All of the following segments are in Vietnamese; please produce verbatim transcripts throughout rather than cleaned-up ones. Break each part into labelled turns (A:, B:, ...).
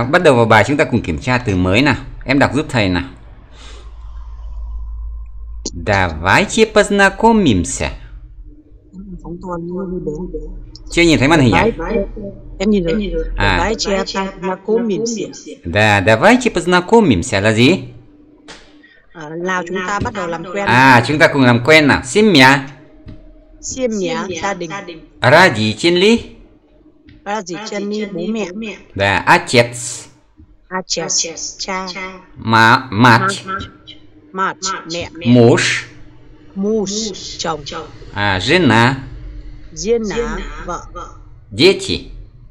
A: bắt đầu vào bài chúng ta cùng kiểm tra từ mới nào. Em đọc giúp thầy nào. Давайте познакомимся. Chưa nhìn thấy màn hình à?
B: Em nhìn rồi.
A: À.
B: Давайте познакомимся.
A: Да, давайте познакомимся là gì?
B: À, nào chúng ta bắt đầu làm quen.
A: À, chúng ta cùng làm quen nào. Семья.
B: Семья, gia đình.
A: Родители.
B: Родители, bố mẹ.
A: Да, отец.
B: Отец, cha.
A: Ма, мать.
B: Mать, mẹ.
A: Муж.
B: Mуж, chồng.
A: À, жена.
B: Жена, vợ.
A: Дети.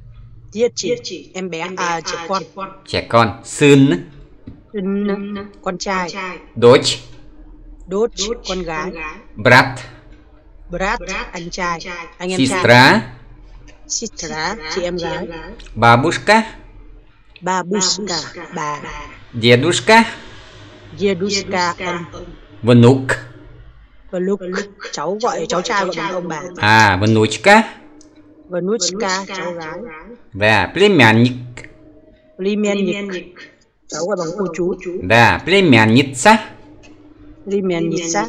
B: Дети, em bé, à, trẻ con.
A: Trẻ con. Сын.
B: Сын, con trai.
A: Дочь.
B: Дочь, con gái.
A: Брат.
B: Брат, anh trai. Anh em trai.
A: Сестра.
B: Сестра, chị em gái.
A: Бабушка.
B: Бабушка, bà.
A: Дедушка.
B: Дедушка, ông.
A: Внук.
B: Внук, cháu gọi cháu trai gọi bằng ông bà.
A: À, внучка.
B: Внучка, cháu gái.
A: Да, племянник.
B: Племянник, cháu gọi bằng cô chú.
A: Да, племянница.
B: Племянница,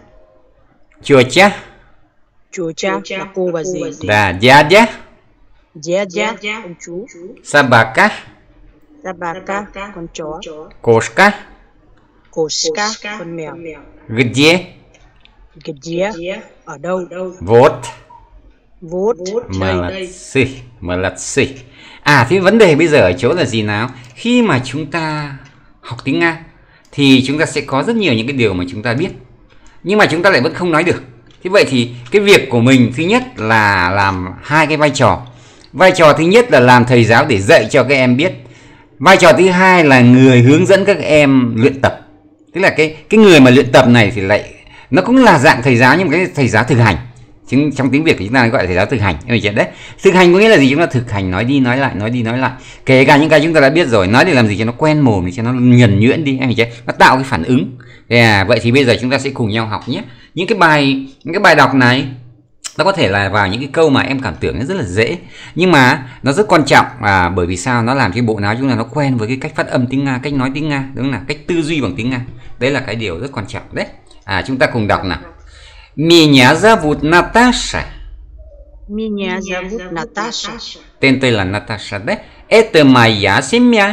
A: Тётя.
B: тётя là cô và dì.
A: Да, дядя.
B: Дядя, ông chú.
A: Собака.
B: Собака, con chó.
A: Кошка.
B: Кошка, con mèo.
A: Где?
B: Где, ở đâu.
A: Вот.
B: Вот,
A: Молодцы, молодцы. À, thế vấn đề bây giờ ở chỗ là gì nào? Khi mà chúng ta học tiếng Nga thì chúng ta sẽ có rất nhiều những cái điều mà chúng ta biết, nhưng mà chúng ta lại vẫn không nói được. Thế vậy thì cái việc của mình thứ nhất là làm hai cái vai trò. Vai trò thứ nhất là làm thầy giáo để dạy cho các em biết. Vai trò thứ hai là người hướng dẫn các em luyện tập. Tức là cái cái người mà luyện tập này thì lại nó cũng là dạng thầy giáo, nhưng mà cái thầy giáo thực hành. Chứ trong tiếng Việt thì chúng ta gọi là thầy giáo thực hành. Em hiểu đấy. Thực hành có nghĩa là gì? Chúng ta thực hành, nói đi nói lại, nói đi nói lại. Kể cả những cái chúng ta đã biết rồi, nói để làm gì cho nó quen mồm, để cho nó nhuần nhuyễn đi, em hiểu chưa? Nó tạo cái phản ứng. À, vậy thì bây giờ chúng ta sẽ cùng nhau học nhé. Những cái bài những cái bài đọc này nó có thể là vào những cái câu mà em cảm tưởng nó rất là dễ, nhưng mà nó rất quan trọng, à, bởi vì sao? Nó làm cho bộ não chúng ta nó quen với cái cách phát âm tiếng Nga, cách nói tiếng Nga, đúng là cách tư duy bằng tiếng Nga. Đấy là cái điều rất quan trọng đấy. À, chúng ta cùng đọc nào. Меня зовут Наташа.
B: Меня зовут Наташа.
A: Tên tôi là Natasha đấy. Это моя семья.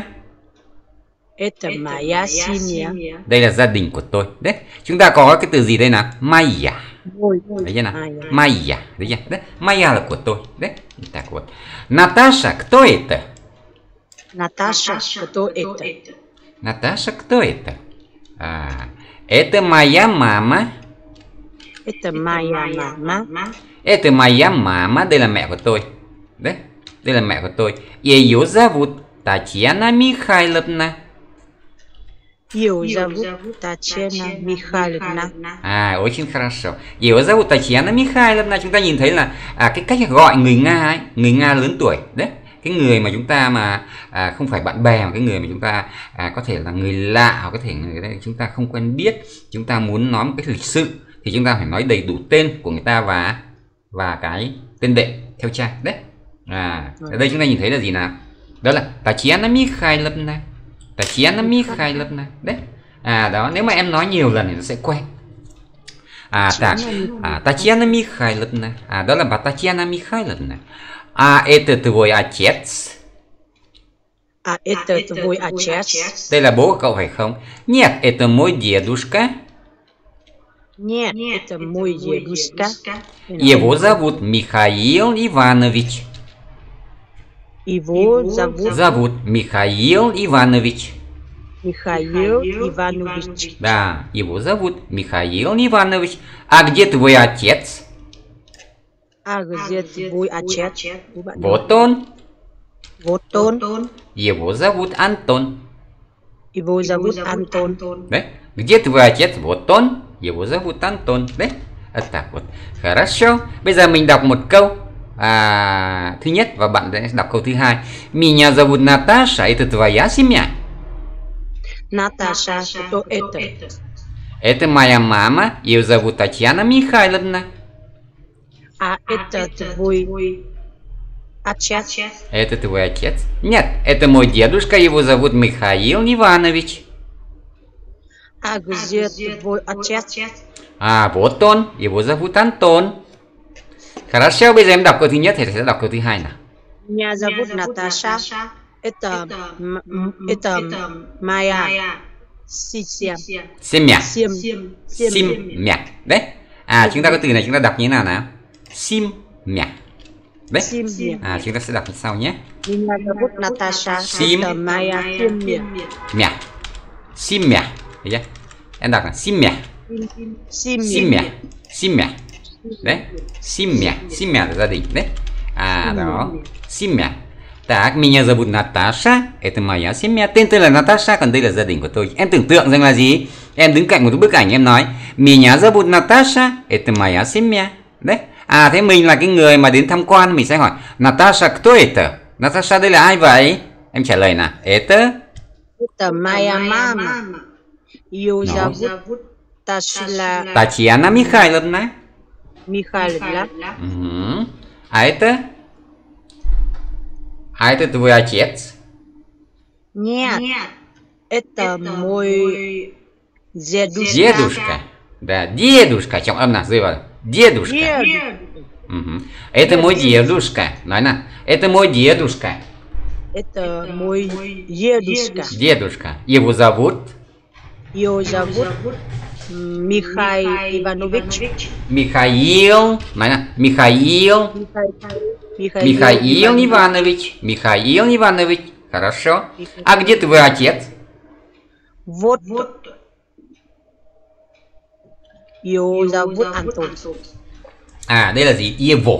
B: Это моя семья.
A: Đây là gia đình của tôi đấy. Chúng ta có cái từ gì đây nào? Моя. Đấy chưa nào? Моя. Đấy chưa? Đấy. Моя là của tôi đấy. Так вот. Наташа, кто это?
B: Наташа, кто это?
A: Наташа, кто это? А, это моя мама.
B: Это моя мама.
A: Это моя мама. Đây là mẹ của tôi. Đấy. Đây là mẹ của tôi. Ее зовут Татьяна Михайловна.
B: Ее зовут Татьяна Михайловна.
A: À, очень хорошо. Ее зовут Татьяна Михайловна. Chúng ta nhìn thấy là à, cái cách gọi người Nga ấy, người Nga lớn tuổi đấy. Cái người mà chúng ta mà à, không phải bạn bè, mà cái người mà chúng ta à, có thể là người lạ, hoặc có thể người đây chúng ta không quen biết, chúng ta muốn nói một cách lịch sự thì chúng ta phải nói đầy đủ tên của người ta và và cái tên đệ theo cha đấy. À, ở đây chúng ta nhìn thấy là gì nào? Đó là Татьяна Михайловна. Татьяна Михайловна đấy. À đó, nếu mà em nói nhiều lần thì nó sẽ quen. À, так, à, Татьяна Михайловна. À, đó là bà Татьяна Михайловна. А это твой отец?
B: А это твой отец?
A: Đây là bố của cậu phải không? Нет, это mой дедушка.
B: Нет, это мой дедушка.
A: Его зовут Михаил Иванович.
B: Его зовут...
A: Зовут Михаил Иванович.
B: Михаил Иванович.
A: Да, его зовут Михаил Иванович. А где твой отец?
B: А где твой отец?
A: Вот он.
B: Вот он.
A: Его зовут Антон.
B: Его зовут Антон.
A: Да? Где твой отец? Вот он. Его зовут Антон. Đấy. À, так вот. Хорошо. Bây giờ mình đọc một câu à, thứ nhất và bạn sẽ đọc câu thứ hai. Меня зовут Наташа. Это твоя семья?
B: Наташа, кто это?
A: Это моя мама. Ее зовут Татьяна Михайловна.
B: А это твой Отец.
A: Это твой отец? Нет, это мой дедушка, его зовут Михаил Иванович.
B: А где твой отец?
A: À, вот он, его зовут Антон. Хорошо, bây giờ em đọc câu thứ nhất thì sẽ đọc câu thứ hai nào.
B: Меня зовут Наташа. Это, это моя семья.
A: Семья.
B: Семь.
A: Семья. Đấy. À, chúng ta có từ này chúng ta đọc như thế nào nào? Семья. Đấy. À, chúng ta sẽ đọc như sau nhé.
B: Меня зовут Наташа.
A: Сим.
B: Это моя семья.
A: Mẹ. Семья. Thấy chưa? Em đọc là семья. Семья. Семья. Đấy. Семья. Семья là gia đình. Đấy. À, đó. Семья. Так, меня зовут Наташа. Это моя семья. Tên tôi là Natasha, còn đây là gia đình của tôi. Em tưởng tượng rằng là gì? Em đứng cạnh một cái bức ảnh em nói меня зовут Наташа. Это моя семья. Đấy. À, thế mình là cái người mà đến tham quan, mình sẽ hỏi Natasha, кто это? Natasha, đây là ai vậy? Em trả lời nào. Это?
B: Это моя мама. Ее зовут Ташила
A: Татьяна Михайловна.
B: Михайловна.
A: Угу. А это? А это твой отец?
B: Нет, это мой дедушка.
A: Дедушка. Да, дедушка. Trong âm nào rơi vào? Дедушка. Угу. Это мой дедушка. Nói nào. Это мой дедушка.
B: Это мой дедушка.
A: Дедушка. Его зовут?
B: Его зовут Михаил Иванович.
A: Михаил. Nói nào. Михаил. Михаил Иванович. Михаил Иванович. Хорошо. А где твой отец?
B: Вот. Его зовут Антон.
A: À, đây là gì? Его.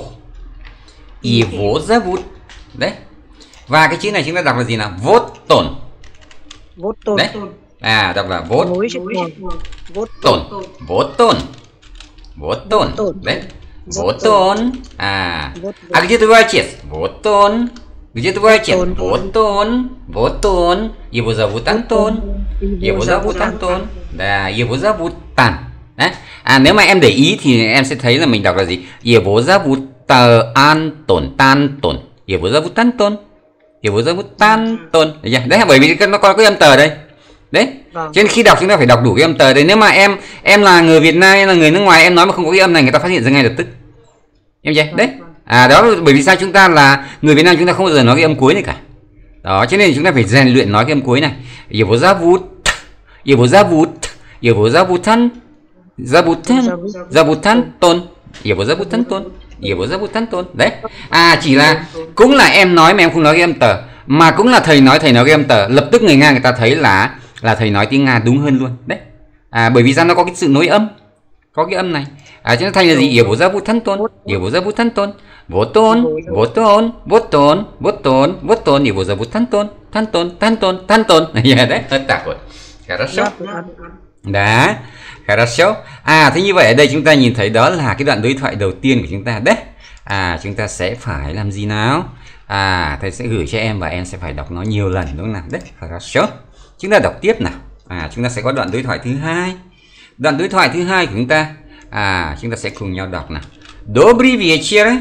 A: Его зовут. Đấy. Và cái chữ này chúng ta đọc là gì nào? Вот он.
B: Вот он.
A: Đấy. À, đọc là вот.
B: Вот
A: он. Вот он. Вот он. Đấy. Вот он. À. А где твой отец? Вот он. Где твой отец? Вот он. Вот он. Его зовут Антон. Его зовут Антон. Да, его зовут Тан. Đấy. À, nếu mà em để ý thì em sẽ thấy là mình đọc là gì? Его зовут Anton. Tanton. Его zovут Anton. Его zovут Anton. Đấy, bởi vì nó có cái âm tờ đây. Đấy. Cho nên khi đọc chúng ta phải đọc đủ cái âm tờ đây. Nếu mà em em là người Việt Nam, em là người nước ngoài, em nói mà không có cái âm này, người ta phát hiện ra ngay lập tức. Em chưa? Đấy. À, đó là bởi vì sao chúng ta là người Việt Nam, chúng ta không bao giờ nói cái âm cuối này cả. Đó, cho nên chúng ta phải rèn luyện nói cái âm cuối này. Его zovут. Его zovут. Его zovут An. Zovут An. Zovут Anton. Его zovут Anton. Его zovут Anton. Đấy. À, chỉ là cũng là em nói mà em không nói cái âm tờ, mà cũng là thầy nói thầy nói cái âm tờ, lập tức người Nga người ta thấy là là thầy nói tiếng Nga đúng hơn luôn. Đấy. À, bởi vì sao nó có cái sự nối âm, có cái âm này. À, cho nên thành là gì? Его zovут Anton. Его zovут Anton. Вот он. Вот он. Вот он. Вот он. Вот он. Его zovут Anton. Anton. Anton. Anton. Đấy, hết tạc rồi. Хорошо. Đó. Хорошо. À, thế như vậy ở đây chúng ta nhìn thấy đó là cái đoạn đối thoại đầu tiên của chúng ta đấy. À, chúng ta sẽ phải làm gì nào? À, thầy sẽ gửi cho em và em sẽ phải đọc nó nhiều lần đúng không nào? Đấy. Хорошо. Chúng ta đọc tiếp nào. À, chúng ta sẽ có đoạn đối thoại thứ hai. Đoạn đối thoại thứ hai của chúng ta. À, chúng ta sẽ cùng nhau đọc nào. Добрый вечер.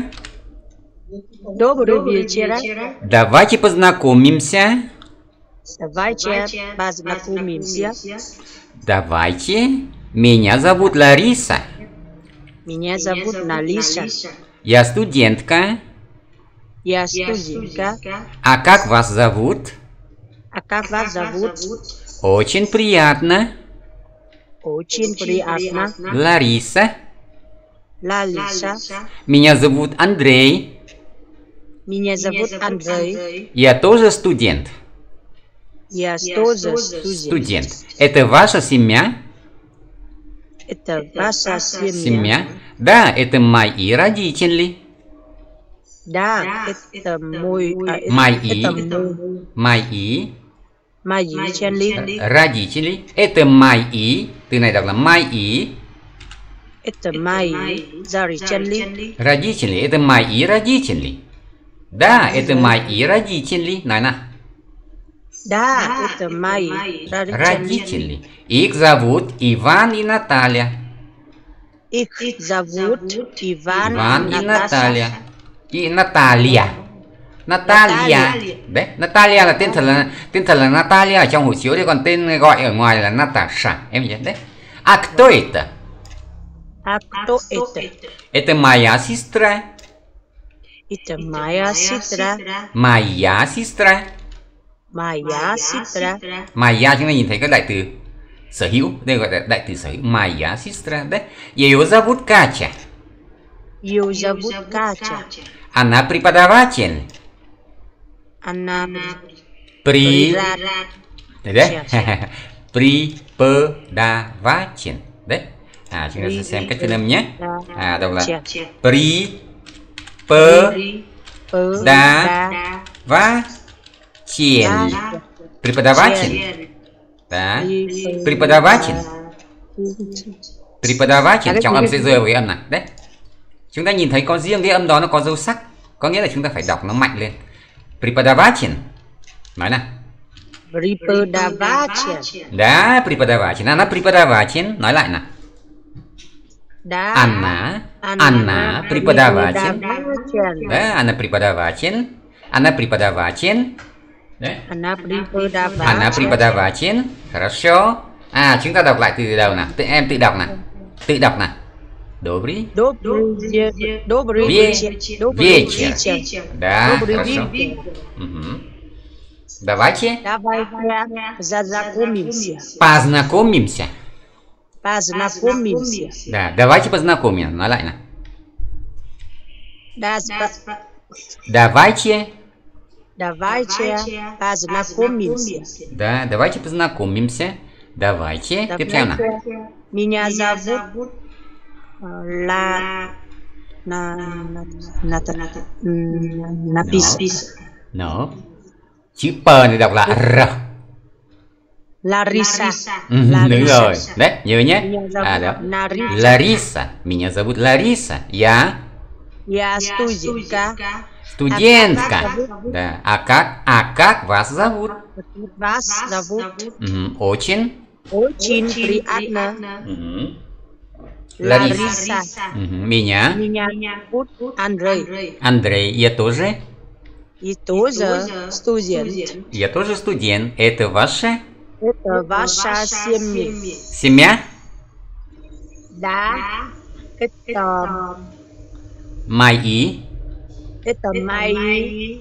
B: Добрый вечер.
A: Давайте познакомимся.
B: Давайте познакомимся.
A: Давайте. Меня зовут Лариса.
B: Меня зовут Лариса.
A: Я студентка.
B: Я студентка.
A: А как вас зовут?
B: А как вас зовут?
A: Очень приятно.
B: Очень приятно.
A: Лариса.
B: Лариса.
A: Меня зовут Андрей.
B: Меня зовут Андрей.
A: Я тоже студент.
B: Я тоже студент.
A: Студент. Это ваша семья?
B: Это ваша семья?
A: Семья? Да, это мои родители.
B: Да, это мой...
A: Мои.
B: Это мой...
A: Мои.
B: Мои родители.
A: Родители. Это мои. Từ này đọc là мои.
B: Это мои родители.
A: Родители. Это мои родители. Да, это мои родители. Nói nào.
B: Да, это мои родители.
A: Родители. Их зовут Иван и Наталья.
B: Их зовут Иван,
A: Иван и
B: и
A: Наталья. И Наталья. Natalia. Đấy, Natalia là tên thật là tên thật là Natalia ở trong hộ chiếu, đấy, còn tên gọi ở ngoài là Natasha. Em nhớ đấy. A кто это?
B: А кто это?
A: Это моя сестра.
B: Это моя сестра.
A: Моя сестра.
B: Моя сестра.
A: Моя chúng ta nhìn thấy các đại từ sở hữu, đây gọi là đại từ sở hữu. Моя сестра. Đấy. Ее зовут Катя.
B: Ее зовут Катя.
A: Она преподаватель.
B: Она
A: При...
B: преподаватель.
A: Đấy. Преподаватель. Đấy. À, chúng ta sẽ xem cách phiên âm nhé. À, đọc là Pri P Da Va Chien. Преподаватель. Да. Преподаватель. Преподаватель. Trọng âm sẽ rơi vào cái âm này. Đấy. Chúng ta nhìn thấy có riêng cái âm đó nó có dấu sắc. Có nghĩa là chúng ta phải đọc nó mạnh lên. Преподаватель. Nói nào.
B: Преподаватель.
A: Да, преподаватель. Она преподаватель. Nói lại nào.
B: Да.
A: Она, она преподаватель. Да, она преподаватель. Она преподаватель. Đấy.
B: Она преподаватель.
A: Она преподаватель. Хорошо. À, chúng ta đọc lại từ đầu nào. Tự em tự đọc nào. Tự đọc nào. Добрый.
B: Добрый вечер. Добрый вечер. Добрый вечер.
A: Да,
B: Добрый
A: хорошо.
B: вечер.
A: Угу. Давайте.
B: Давайте познакомимся.
A: Познакомимся.
B: Познакомимся.
A: Да, давайте познакомимся. Nói lại nào. Давайте.
B: Давайте познакомимся.
A: Да, давайте познакомимся. Давайте. Tiếp theo nào.
B: Меня зовут Ла... На... На... Написано.
A: No. Chữ P này đọc là R.
B: Larissa.
A: Ừ, đúng rồi. Đấy, nhớ nhé. À, đó.
B: Larissa.
A: Larissa. Меня зовут Larissa. Я
B: Я студентка.
A: студентка. Да. А как, а как вас зовут?
B: Вас зовут?
A: Угу. Очень.
B: Очень приятно.
A: Угу.
B: Лариса.
A: Угу. Меня.
B: Меня зовут Андрей.
A: Андрей. Я тоже.
B: И тоже студент.
A: Я тоже студент. Это ваша?
B: Это ваша семья.
A: Семья?
B: Да. Это...
A: Мои.
B: Это мои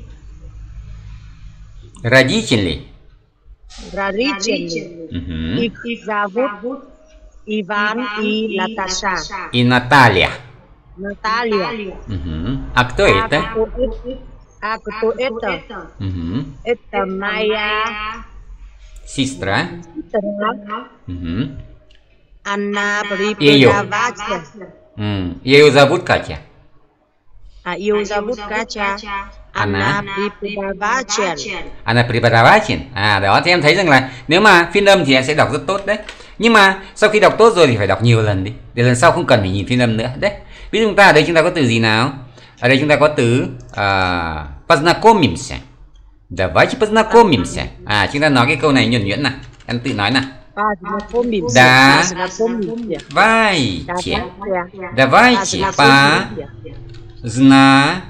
A: родители.
B: родители.
A: Угу.
B: Их зовут Иван и Наташа.
A: И Наталья.
B: Наталья.
A: Угу. А кто это?
B: А кто это?
A: Угу.
B: Это моя
A: сестра.
B: сестра.
A: Угу.
B: Она преподаватель.
A: М, Ее зовут Катя.
B: А ее зовут Катя. Она преподаватель.
A: Она преподаватель. À đó, thì em thấy rằng là nếu mà phiên âm thì em sẽ đọc rất tốt đấy. Nhưng mà sau khi đọc tốt rồi thì phải đọc nhiều lần đi, để lần sau không cần phải nhìn phiên âm nữa đấy. Ví dụ chúng ta ở đây chúng ta có từ gì nào? Ở đây chúng ta có từ uh, познакомимся. Давайте познакомимся. À, chúng ta nói cái câu này nhuần nhuyễn nào. Em tự nói nào.
B: Познакомимся.
A: Да.
B: Познакомимся.
A: Давайте.
B: Давайте.
A: Давайте познакомимся.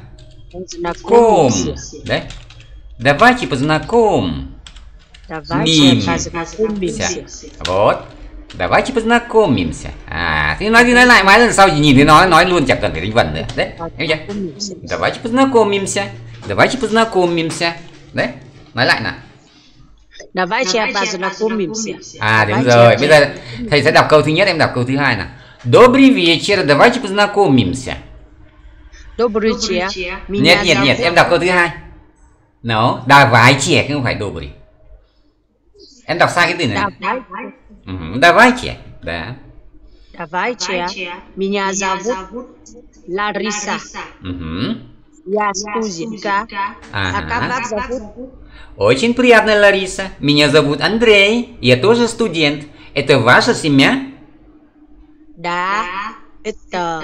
A: Đấy. Давайте познакомимся.
B: Давайте познакомимся.
A: Вот. Давайте познакомимся. À, thì nói đi nói lại mãi lần sau chỉ nhìn thấy nó nói luôn, chẳng cần phải đánh vần nữa. Đấy, hiểu chưa? Давайте познакомимся. Давайте познакомимся. Đấy, nói lại nào.
B: Давайте познакомимся.
A: À, đúng rồi. Bây giờ thầy sẽ đọc câu thứ nhất, em đọc câu thứ hai nào. Добрый вечер. Давайте познакомимся.
B: Добрый вечер.
A: Нет, нет, нет, em đọc câu thứ hai. Nó, давайте, không phải добрый. Em đọc sai cái từ này. Uh-huh. Давайте. Да.
B: Давайте. Меня зовут Лариса.
A: Uh-huh.
B: Я студентка. А как вас зовут?
A: Очень приятно, Лариса. Меня зовут Андрей. Я тоже студент. Это ваша семья?
B: Да. Это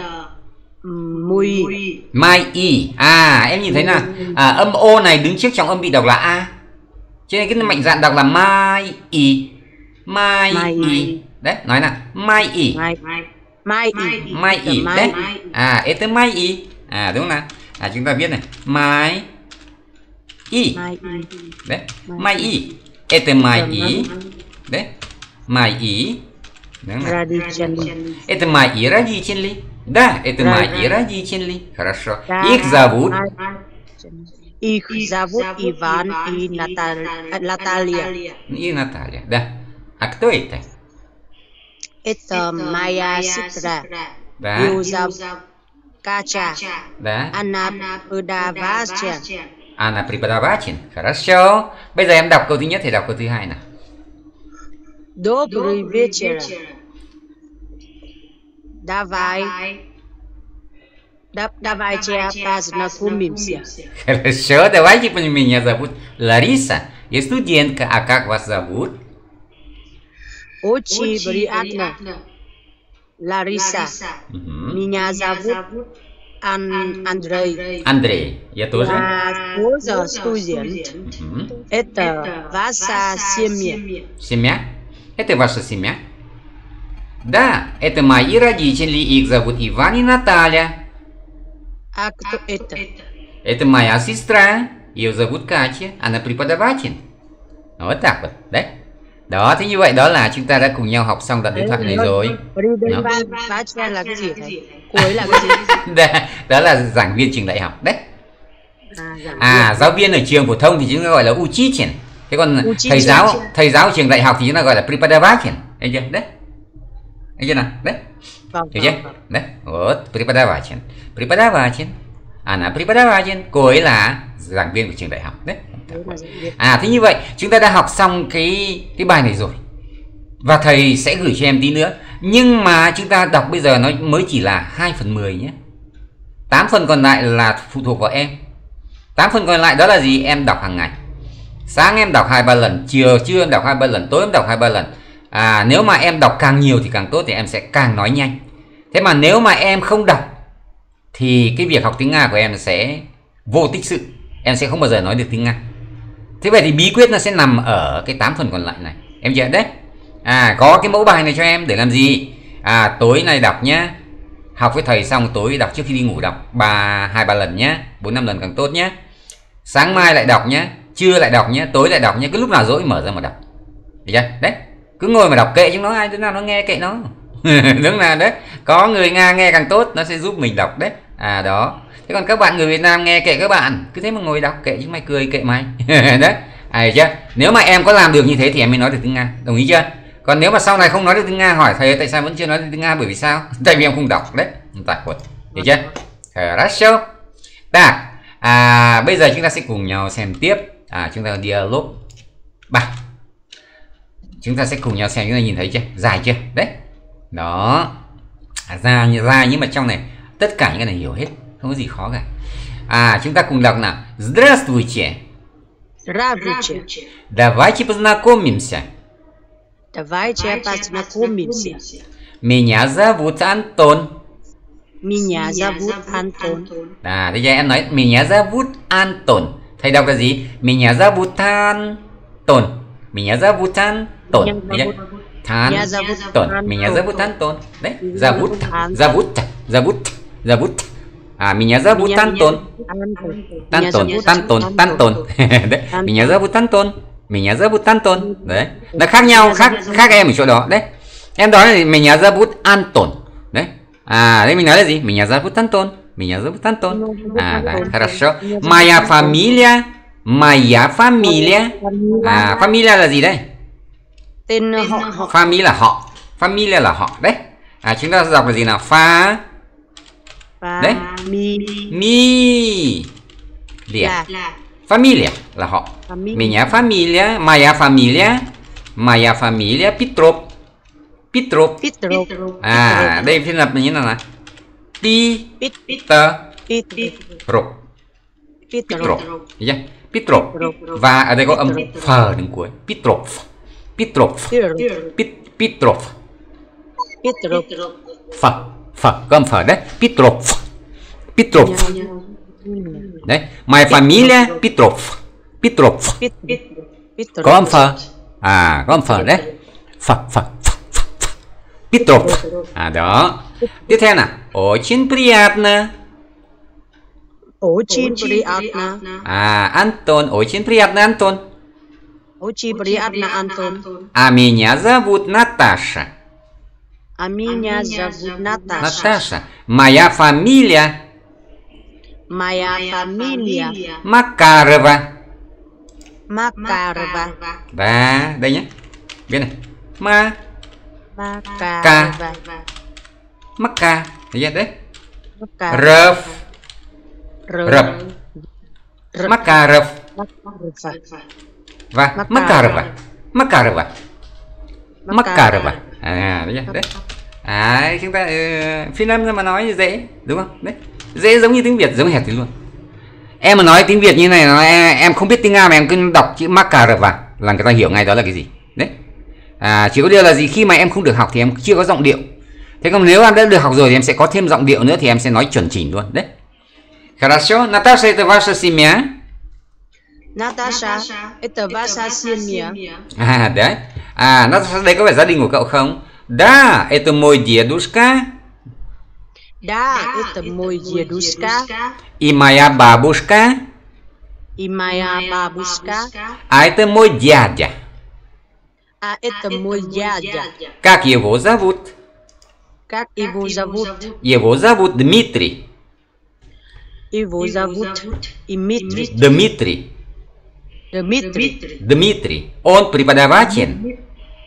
B: mùi.
A: Мои. À, em nhìn thấy nào? À, âm O này đứng trước trong âm bị đọc là A. Cho nên cái mạnh dạn đọc là mai y. Mai y. Đấy, nói nào. Mai y.
B: Mai y.
A: Mai y. Đấy. À, это mai y. À, đúng không nào? À, chúng ta viết này. Mai И.
B: Mai y.
A: Đấy. Mai. Это мои. Đấy. Мои.
B: Родители.
A: Это мои родители. Да, это мои родители. Хорошо. Их зовут.
B: Их зовут Иван и Наталья.
A: И Наталья, да. А кто это?
B: Это моя сестра.
A: Да.
B: Ее зовут Катя.
A: Да.
B: Она преподаватель.
A: Она преподаватель. Хорошо. Bây giờ em đọc câu thứ nhất thì đọc câu thứ hai nào.
B: Добрый вечер. Давай. Давайте познакомимся.
A: Хорошо, давайте, меня зовут Лариса. Я студентка. А как вас зовут?
B: Очень приятно. Лариса.
A: Угу.
B: Меня зовут Ан Андрей.
A: Андрей. Я тоже?
B: Я тоже студент.
A: Угу.
B: Это ваша семья.
A: Семья? Это ваша семья? Да, это мои родители. Их зовут Иван и Наталья.
B: А кто это?
A: Это моя сестра. Ее зовут Катя. Она преподаватель. Вот так вот, đấy. Đó, thế như vậy đó là chúng ta đã cùng nhau học xong đoạn điện thoại này rồi.
B: Đó, là cái gì thầy? Cô ấy là cái gì?
A: đó, đó là giảng viên trường đại học đấy. À, giáo viên ở trường phổ thông thì chúng ta gọi là учитель. Thế còn thầy giáo thầy giáo ở trường đại học thì chúng ta gọi là преподаватель. Thấy chưa? Đấy. Thấy chưa nào? Đấy. Hiểu chưa? Đấy. Вот, преподаватель. Преподаватель. Она преподаватель. Cô ấy là giảng viên của trường đại học đấy. À, thế như vậy chúng ta đã học xong cái cái bài này rồi. Và thầy sẽ gửi cho em tí nữa. Nhưng mà chúng ta đọc bây giờ nó mới chỉ là hai phần mười nhé. tám phần còn lại là phụ thuộc vào em. tám phần còn lại đó là gì? Em đọc hàng ngày. Sáng em đọc hai ba lần, chiều trưa em đọc hai ba lần, tối em đọc hai ba lần. À, nếu mà em đọc càng nhiều thì càng tốt thì em sẽ càng nói nhanh. Thế mà nếu mà em không đọc thì cái việc học tiếng Nga của em sẽ vô tích sự. Em sẽ không bao giờ nói được tiếng Nga. Thế vậy thì bí quyết nó sẽ nằm ở cái tám phần còn lại này. Em hiểu đấy. À, có cái mẫu bài này cho em để làm gì? À, tối nay đọc nhá. Học với thầy xong tối đọc trước khi đi ngủ đọc ba hai ba lần nhá, bốn năm lần càng tốt nhá. Sáng mai lại đọc nhá, trưa lại đọc nhá, tối lại đọc nhá, cứ lúc nào rỗi mở ra mà đọc. Được chưa? Đấy. Cứ ngồi mà đọc kệ chúng nó, ai đứa nào nó nghe kệ nó. Đúng là đấy. Có người Nga nghe càng tốt, nó sẽ giúp mình đọc đấy. À đó. Thế còn các bạn người Việt Nam nghe kệ các bạn, cứ thế mà ngồi đọc kệ chứ mày cười kệ mày. Đấy. À, chưa? Nếu mà em có làm được như thế thì em mới nói được tiếng Nga. Đồng ý chưa? Còn nếu mà sau này không nói được tiếng Nga hỏi thầy tại sao vẫn chưa nói được tiếng Nga, bởi vì sao? Tại vì em không đọc đấy. Tại rồi. Được chưa? Хорошо. Так, à, bây giờ chúng ta sẽ cùng nhau xem tiếp. À, chúng ta dialog ba. Chúng ta sẽ cùng nhau xem, chúng ta nhìn thấy chưa? Dài chưa? Đấy. Đó. À, dài dài nhưng mà trong này tất cả những cái này hiểu hết, không có gì khó cả. À, chúng ta cùng đọc nào. Здравствуйте.
B: Здравствуйте.
A: Давайте познакомимся.
B: Давайте познакомимся.
A: Меня зовут Антон.
B: Меня зовут Антон.
A: À, bây giờ em nói Меня зовут Антон. Thầy đọc là gì? Меня зовут Антон. Меня зовут Антон. Антон. Меня зовут Антон. Đấy, зовут, зовут, зовут, зовут. À, меня зовут Антон. Антон, Антон, Антон. Đấy, Меня зовут Антон. Меня зовут Антон. Đấy, nó khác nhau, khác khác em ở chỗ đó. Đấy, em đó là Меня зовут Антон. Đấy, à, đây mình nói là gì? Меня зовут Антон. Меня зовут Антон. À, đấy, хорошо. Моя фамилия. Моя фамилия. À, familia là gì đây?
B: Tên họ.
A: Family là họ. Familia là họ. Đấy. À, chúng ta đọc là gì nào? Fa. Đấy.
B: Mi.
A: Mi. Lia. Familia là họ. Меня фамилия. Моя фамилия. Моя фамилия Петров. Петров.
B: Петров.
A: À, đây phiên lập như thế nào nào? Pi. Peter. Petrov. Petrov. Được chưa? Petrov. Và ở đây có âm phờ đứng cuối. Petrov. Petrov. Petrov.
B: Petrov.
A: Phờ. Phờ. Có âm phờ đấy. Petrov. Petrov. Đấy. My familia Petrov. Petrov. Có âm phờ. À, có âm phờ đấy. Phờ. Phờ. Petrov. À, đó. Tiếp theo nào. Очень приятно.
B: Очень приятно.
A: À, Антон, очень приятно, Антон.
B: Очень приятно, Антон.
A: А меня зовут Наташа.
B: А меня зовут Наташа.
A: Наташа. Моя фамилия
B: Моя фамилия
A: Макарова.
B: Макарова.
A: Và đây nhé. Bên này. Ma
B: Макарова.
A: Макка. Thấy chưa? Đấy.
B: Макарова.
A: Rập.
B: Рыб.
A: Rập. Макаров.
B: Макарова.
A: Và Макарова. Макарова. Макарова. À, đấy nhé. Đấy. À, chúng ta uh, phiên âm ra mà nói dễ, đúng không? Đấy. Dễ giống như tiếng Việt, giống hệt thì luôn. Em mà nói tiếng Việt như này, nói em, em không biết tiếng Nga mà em cứ đọc chữ Makarova là người ta hiểu ngay đó là cái gì. Đấy. À, chỉ có điều là gì, khi mà em không được học thì em chưa có giọng điệu. Thế còn nếu em đã được học rồi thì em sẽ có thêm giọng điệu nữa thì em sẽ nói chuẩn chỉnh luôn. Đấy. Хорошо. Наташа, это ваша семья?
B: Наташа, это ваша семья.
A: À, đấy. À, Наташа, đây có phải gia đình của cậu không? Да, это мой дедушка.
B: Да, это мой дедушка.
A: И моя бабушка.
B: И моя бабушка.
A: А это мой дядя.
B: А это мой дядя.
A: Как его зовут?
B: Как его зовут?
A: Его зовут Дмитрий.
B: Его зовут Дмитрий.
A: Дмитрий.
B: Дмитрий.
A: Дмитрий. Он преподаватель.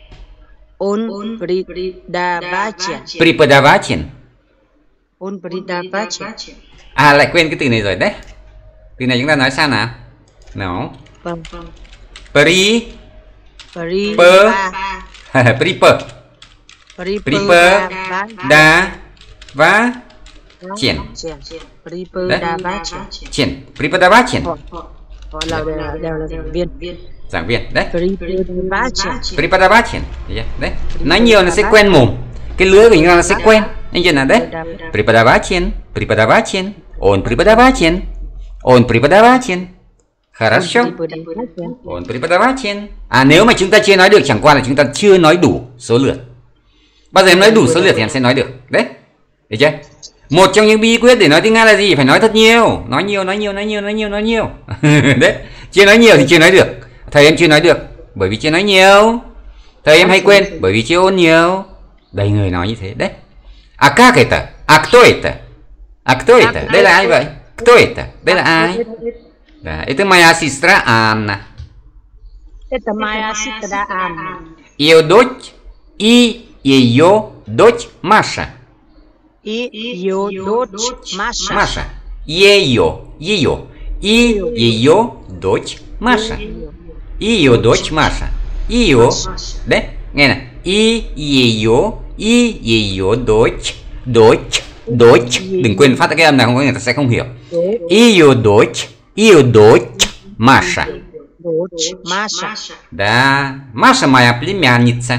B: Он преподаватель.
A: Преподаватель.
B: Он преподаватель.
A: À, lại quên cái từ này rồi đấy. Từ này chúng ta nói sao nào? Nào.
B: Vâng.
A: Pri.
B: Pri.
A: Pơ. Pripper.
B: Pripper.
A: Da. Va. Chien.
B: Prepodavатель.
A: Chien. Prepodavатель.
B: Gọi là đều là giảng viên.
A: Giảng viên đấy.
B: Prepodavатель.
A: Prepodavатель. Đấy. Nói nhiều nó sẽ quen mồm. Cái lưỡi của chúng ta nó sẽ quen. Anh chưa nào đấy. Преподаватель. Преподаватель. Он преподаватель. Он преподаватель. Хорошо. Он преподаватель. À, nếu mà chúng ta chưa nói được chẳng qua là chúng ta chưa nói đủ số lượt. Bao giờ em nói đủ số lượt thì em sẽ nói được. Đấy. Được chưa? Một trong những bí quyết để nói tiếng Nga là gì? Phải nói thật nhiều. Nói nhiều, nói nhiều, nói nhiều, nói nhiều, nói nhiều. Đấy. Chưa nói nhiều thì chưa nói được. Thầy em chưa nói được bởi vì chưa nói nhiều. Thầy em hay quên bởi vì chưa ôn nhiều. Đầy người nói như thế. Đấy. А как это? А кто это? А кто это? Đây là ai vậy? Кто это? Đây là ai? Да, это моя сестра Анна.
B: Это моя сестра Анна.
A: Ее дочь и ее дочь Маша.
B: И ее дочь Маша.
A: Маша. Ее, ее. И ее дочь Маша. И ее дочь Маша. Ее. Đấy, nghe này. И ее, и ее дочь. Дочь, дочь. Đừng quên phát cái âm này không có người ta sẽ không hiểu. Ее дочь, ее дочь Маша.
B: Дочь Маша.
A: Да, Маша моя племянница.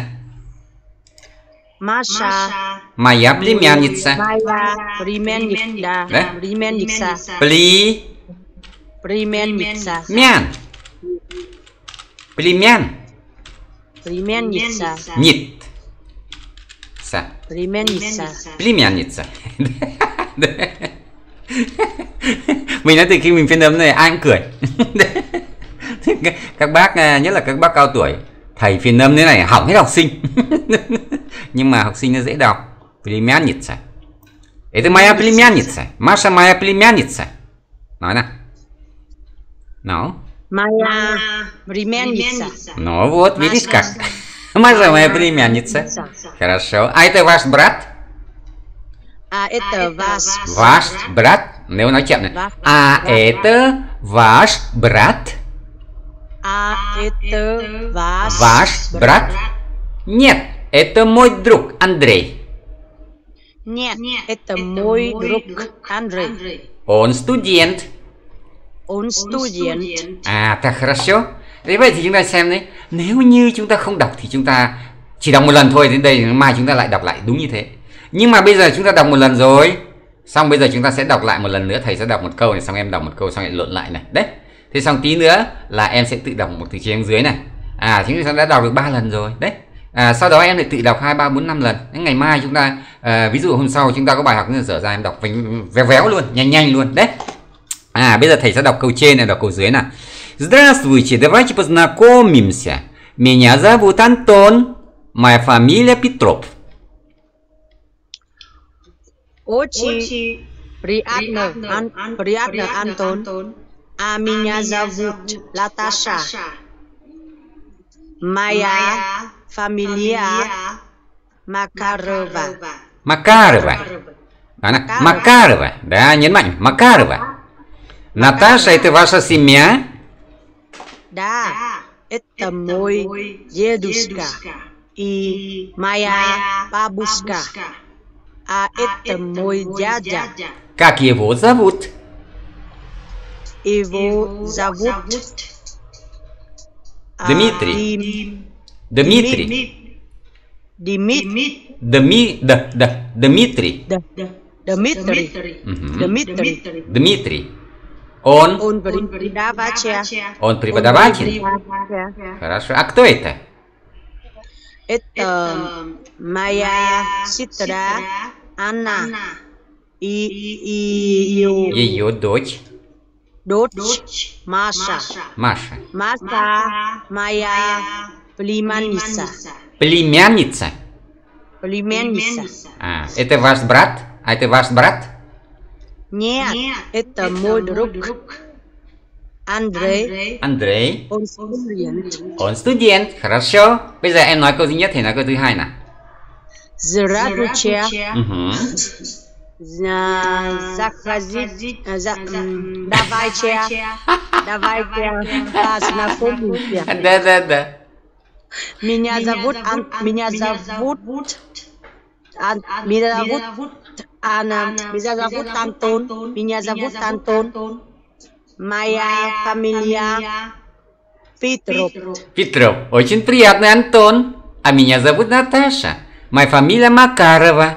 B: Маша.
A: Моя племянница.
B: Моя племянница.
A: Да?
B: Племянница.
A: Пли.
B: Племянница.
A: Мян. Племян.
B: Племянница.
A: Нет. Са.
B: Племянница.
A: Племянница. Mình nói từ khi mình phiên âm này ai cũng cười. Các bác, nhất là các bác cao tuổi, thầy phiên âm thế này hỏng hết học sinh. Nhưng mà học sinh nó dễ đọc. Племянница. Это моя племянница. Маша моя племянница. Nói nào. Nó.
B: Моя племянница.
A: Ну вот, видишь как. Маша моя племянница. Хорошо. А это ваш брат?
B: А это ваш.
A: Ваш брат. Nếu nói chậm này. А это ваш брат?
B: А это ваш.
A: Ваш брат? Нет, это мой друг Андрей.
B: Нет, это мой друг Андрей.
A: Он студент.
B: Он студент.
A: À, ta хорошо. Thế vậy thì chúng ta xem đấy. Nếu như chúng ta không đọc thì chúng ta chỉ đọc một lần thôi. Đến đây mai chúng ta lại đọc lại đúng như thế. Nhưng mà bây giờ chúng ta đọc một lần rồi. Xong bây giờ chúng ta sẽ đọc lại một lần nữa. Thầy sẽ đọc một câu này, xong em đọc một câu, xong lại lộn lại này. Đấy. Thế xong tí nữa là em sẽ tự đọc một từ trên dưới này. À, chúng ta đã đọc được ba lần rồi. Đấy. À, sau đó em lại tự đọc hai, ba, bốn, năm lần. Đến ngày mai chúng ta, à, ví dụ hôm sau chúng ta có bài học nữa, dở ra em đọc véo véo luôn, nhanh nhanh luôn. Đấy. À, bây giờ thầy sẽ đọc câu trên này, đọc câu dưới nào. Здравствуйте, давайте познакомимся. Меня зовут Антон. Моя фамилия Петров.
B: Очень приятно, Ан, приятно, Антон. А меня зовут Наташа. Моя фамилия Макарова.
A: Макарова. Она, Макарова. Да, nhấn mạnh. Макарова. Наташа, это ваша семья?
B: Да, это мой дедушка и моя бабушка. А это мой дядя.
A: Как его зовут?
B: Его зовут
A: Дмитрий. Дмитрий.
B: Дмитрий.
A: Дми, да, да, Дмитрий.
B: Дмитрий.
A: Мгм.
B: Дмитрий.
A: Дмитрий. Он,
B: Он преподаватель.
A: он преподаватель? Хорошо. А кто это?
B: Это моя сестра Анна и, и ее
A: Ее дочь
B: дочь Маша.
A: Маша.
B: Маша моя племянница.
A: Племянница.
B: Племянница.
A: А, это ваш брат? А это ваш брат?
B: Нет, это мой друг Андрей.
A: Андрей.
B: Он студент.
A: Он студент. Хорошо. Bây giờ em nói câu thứ nhất thì nói câu thứ hai nào.
B: Здравствуйте.
A: Мгм.
B: За- Заходите. э, за- м, Давайте. Давайте познакомимся.
A: Да, да, да.
B: Меня зовут Ан- Меня зовут Ан- Меня зовут Анна. Меня зовут Антон. Меня зовут Антон. Моя фамилия Петров.
A: Петров. Очень приятно, Антон. А меня зовут Наташа. Моя фамилия Макарова.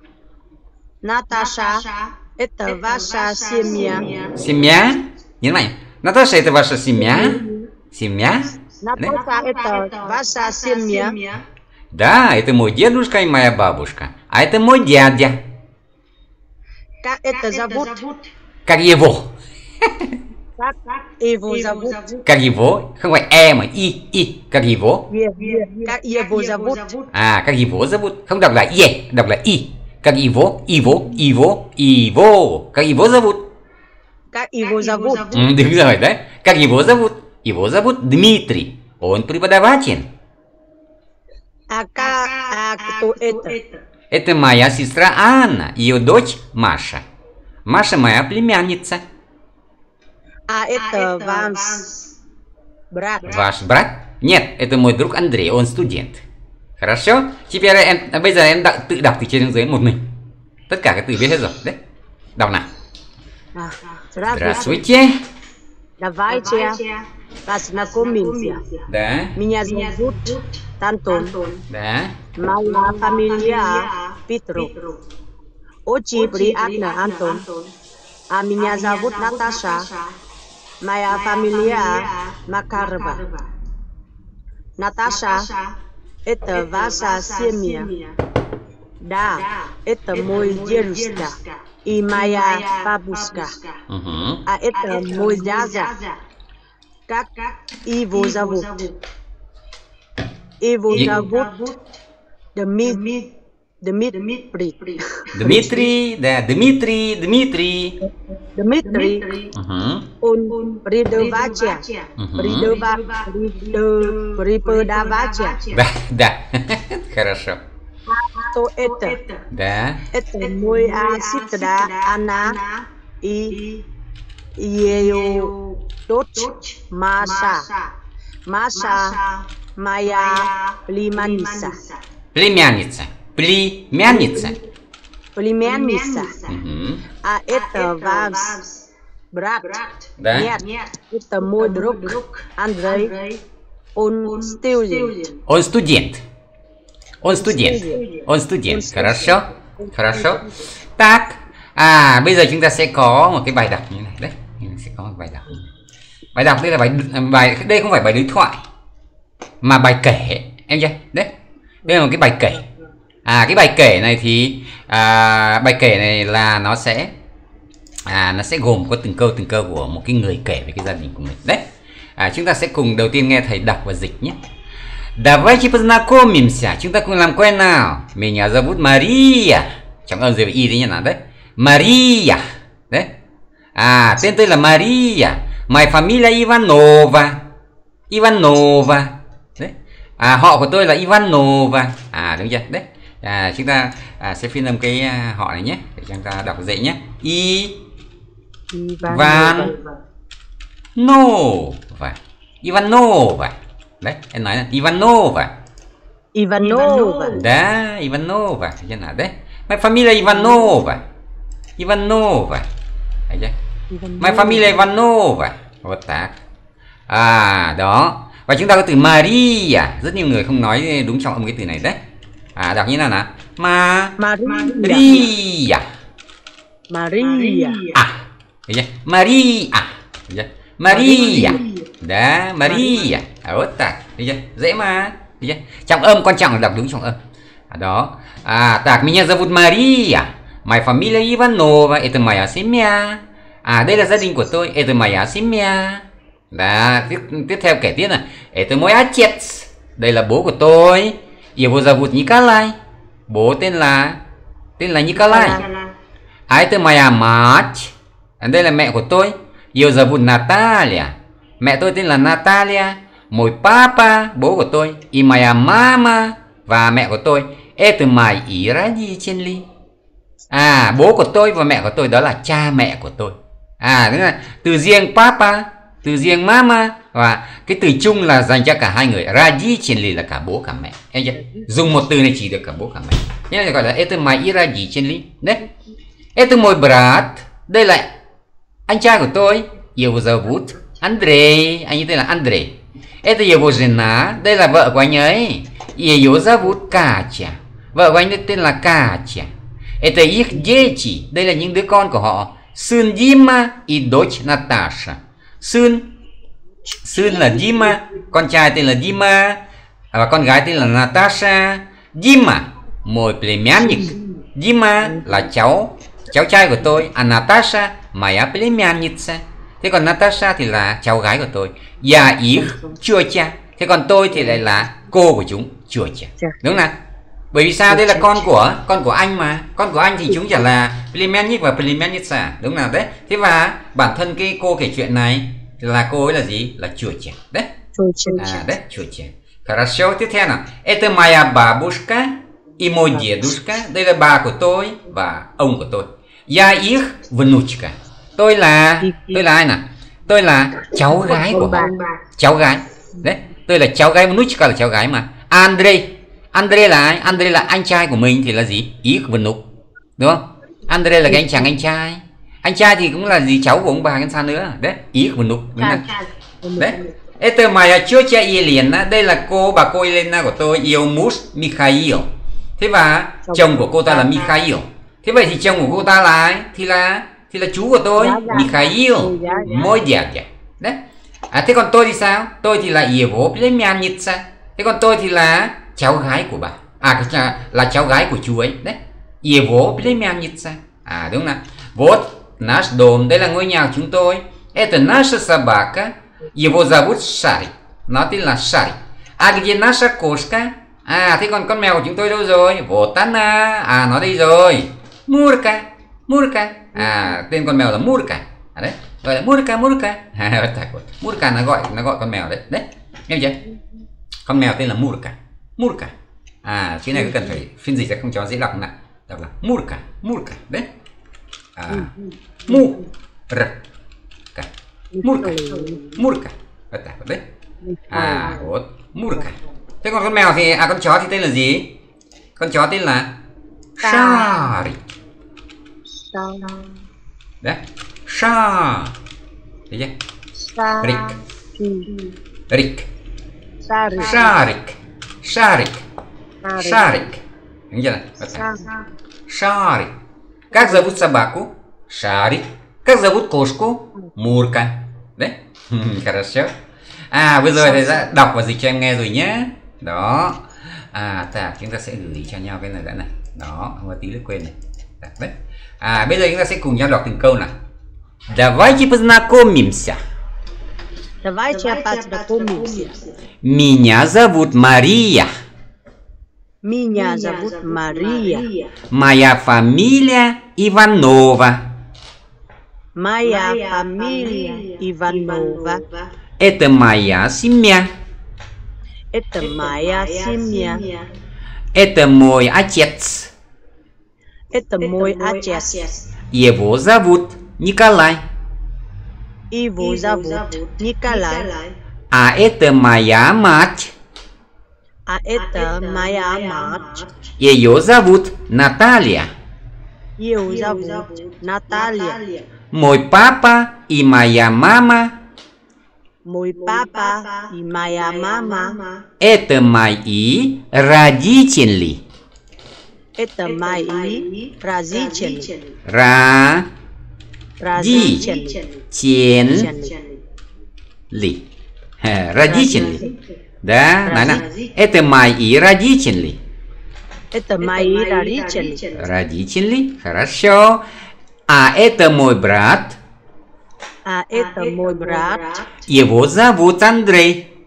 B: Наташа, это ваша семья.
A: Семья? Не знаю. Наташа, это ваша семья? Семья?
B: Наташа, это ваша семья.
A: Да, это мой дедушка и моя бабушка. А это мой дядя.
B: Как это зовут?
A: Как его?
B: Как его зовут?
A: Как его? Không phải e mà y, y. Как его?
B: Как его зовут?
A: À, как его зовут? Không đọc là y, đọc là y. Как его? Его, его, его. Как его зовут?
B: Как его зовут?
A: Ừ, đúng rồi đấy. Как его зовут? Его зовут Дмитрий. Он преподаватель.
B: А как, а кто это?
A: Это моя сестра Анна, ее дочь Маша. Маша моя племянница.
B: А это ваш брат.
A: Ваш брат? Нет, это мой друг Андрей, он студент. Хорошо? Теперь em, bây giờ em đọc, tự đọc từ trên xuống dưới một mình. Tất cả các từ biết hết rồi. Đấy. Đọc nào.
B: А,
A: Здравствуйте.
B: Давайте познакомимся.
A: Да,
B: Меня зовут Антон.
A: да.
B: Моя фамилия Петров. Очень приятно, Антон. А меня зовут Наташа. Моя фамилия Макарова. Наташа, это ваша семья. Да, это мой дедушка и моя бабушка.
A: Угу.
B: А это мой дядя. Как его зовут? Его
A: Е-
B: зовут Дмитрий. Дмитрий.
A: Дмитрий, да, Дмитрий, Дмитрий.
B: Дмитрий.
A: Угу.
B: Он преподаватель.
A: Угу.
B: Преподаватель. Преподаватель.
A: Да, да. Хорошо.
B: Кто это?
A: Да.
B: Это моя сестра Анна и ее дочь Маша. Маша моя племянница.
A: Племянница. Племянница.
B: Племянница.
A: Угу.
B: А это ваш брат.
A: Да.
B: Нет, это мой друг Андрей. Он студент.
A: Он студент. Он студент. Он студент. Хорошо. Хорошо. Так. À, bây giờ chúng ta sẽ có một cái bài đọc như này. Đấy. Mình sẽ có một bài đọc. Bài đọc đây là bài bài đây không phải bài đối thoại mà bài kể, em chưa? Đấy. Đây là một cái bài kể. À, cái bài kể này thì à, bài kể này là nó sẽ À, nó sẽ gồm có từng câu từng câu của một cái người kể về cái gia đình của mình. Đấy. À, chúng ta sẽ cùng đầu tiên nghe thầy đọc và dịch nhé. Давайте познакомимся. Chúng ta cùng làm quen nào. Меня зовут Мария. Trọng âm gì với y thế nào đấy? Maria. Đấy. À, tên tôi là Maria. My familia Ivanova. Ivanova. Đấy. À, họ của tôi là Ivanova. À, đúng chưa? Đấy. À, chúng ta à, sẽ phiên âm cái à, họ này nhé, để chúng ta đọc dễ nhé. I Ivan Nova. Ivanova. Đấy, em nói là Ivanova.
B: Ivanova.
A: Да, Ivanova. Thế nào đấy? My familia Ivanova. Ivanova. Thấy chưa? My familia Ivanova. Вот так. À, đó. Và chúng ta có từ Maria. Rất nhiều người không nói đúng trọng âm cái từ này đấy. À, đọc như nào nào? Ma Maria.
B: Maria.
A: À, thấy chưa? Maria. Thấy chưa? Maria. Đó, Maria. À, вот так. Thấy chưa? Dễ mà. Thấy chưa? Trọng âm quan trọng là đọc đúng trọng âm. À, đó. À, так, меня зовут Мария. Моя фамилия Иванова. Это моя семья. À, đây là gia đình của tôi. Это моя семья. Đó, tiếp, tiếp theo kể tiếp này. Это мой отец. Đây là bố của tôi. Его зовут Николай. Bố tên là tên là Николай. А это моя мать. Đây là mẹ của tôi. Ее зовут Наталья. Mẹ tôi tên là Natalia. Mой папа, bố của tôi. И моя мама. Và mẹ của tôi. Это мои родители. À, bố của tôi và mẹ của tôi đó là cha mẹ của tôi. À, tức là từ riêng papa, từ riêng mama, và cái từ chung là dành cho cả hai người. Родители là cả bố cả mẹ. Em chưa? Dùng một từ này chỉ được cả bố cả mẹ. Nên là gọi là это мои родители. Đấy. Это мой брат. Đây là anh trai của tôi. Его зовут Андрей. Anh ấy tên là Андрей. Это его жена. Đây là vợ của anh ấy. Ее зовут Катя. Vợ của anh ấy tên là Катя. Это их дети. Đây là những đứa con của họ. Сын Дима и дочь Наташа. Сын Сын là Dima, con trai tên là Dima, và con gái tên là Natasha. Dima, mой племянник. Dima là cháu, cháu trai của tôi. À, Natasha, моя племянница. Thế còn Natasha thì là cháu gái của tôi. Я их тётя. Thế còn tôi thì lại là cô của chúng, тётя. Đúng không nào? Bởi vì sao? Đây là con của con của anh mà. Con của anh thì chúng chẳng là племянник và племянница. Đúng nào đấy? Thế và bản thân cái cô kể chuyện này là cô ấy là gì? Là тётя. Đấy. À, đấy, тётя. Хорошо, tiếp theo nào. Это моя бабушка и мой дедушка. Đây là bà của tôi và ông của tôi. Я их внучка. Tôi là tôi là ai nào? Tôi là cháu gái của họ. Cháu gái. Đấy, tôi là cháu gái. Внучка là cháu gái mà. Andrei. Andrei là ai? Andrei là anh trai của mình thì là gì? Их внук. Đúng không? Andrei là cái anh chàng anh trai. Anh trai thì cũng là gì? Cháu của ông bà cái sao nữa. Đấy, их внук. Đúng không? Đấy. Это моя тётя Елена. Đây là cô bà cô Elena của tôi. Ее муж Михаил. Thế và chồng của cô ta là Mikhail. Thế vậy thì chồng của cô ta là ai? Thì là thì là chú của tôi, Mikhail, mой дядя. Đấy. À, thế còn tôi thì sao? Tôi thì là его племянница. Thế còn tôi thì là cháu gái của bà. À, là, là cháu gái của chú ấy. Đấy. Его племянница. À, đúng không nào? Вот наш дом. Đây là ngôi nhà của chúng tôi. Это наша собака. Его зовут Шарик. Nó tên là Шарик. А где наша кошка? À, thế còn con mèo của chúng tôi đâu rồi? Вот она. À, nó đây rồi. Murka. Murka. À, tên con mèo là Murka. À, đấy. Gọi là Murka, Murka. À, Murka nó gọi nó gọi con mèo đấy. Đấy. Nghe chưa? Con mèo tên là Murka. Murka. À, chữ này cứ cần phải phiên dịch ra không cho dễ đọc nào. Đọc là Murka, Murka. Đấy. À, mu r ka. Murka. Murka. Đấy. À, вот. Murka. Thế còn con mèo thì à con chó thì tên là gì? Con chó tên là Sharik. Đấy. Sha. Thấy chưa? Rik. Rik. Sharik. Sharik. Sharik. Đúng chưa này? Sharik. Как зовут собаку? Шарик. Как зовут кошку? Мурка. Đấy. Хорошо. À, bây giờ thầy đã đọc và dịch cho em nghe rồi nhé. Đó. À, ta chúng ta sẽ gửi cho nhau cái này đã này. Đó, không có tí nữa quên này. Đấy. À, bây giờ chúng ta sẽ cùng nhau đọc từng câu nào. Давайте познакомимся.
B: Давайте познакомимся.
A: Меня зовут Мария.
B: Меня зовут Мария.
A: Моя фамилия Иванова.
B: Моя фамилия Иванова.
A: Это моя семья.
B: Это моя семья.
A: Это мой отец.
B: Это мой отец.
A: Его зовут Николай.
B: Его зовут Николай.
A: А это моя мать.
B: А это моя мать.
A: Ее зовут Наталья.
B: Ее зовут Наталья.
A: Мой папа и моя мама.
B: Мой папа и моя мама.
A: Это мои родители.
B: Это мои родители.
A: Ра.
B: Родители.
A: Тен. Ли. Родители. Да, наверное. Это мои родители.
B: Это мои родители.
A: Родители. Хорошо. А это мой брат.
B: А это мой брат.
A: Его зовут Андрей.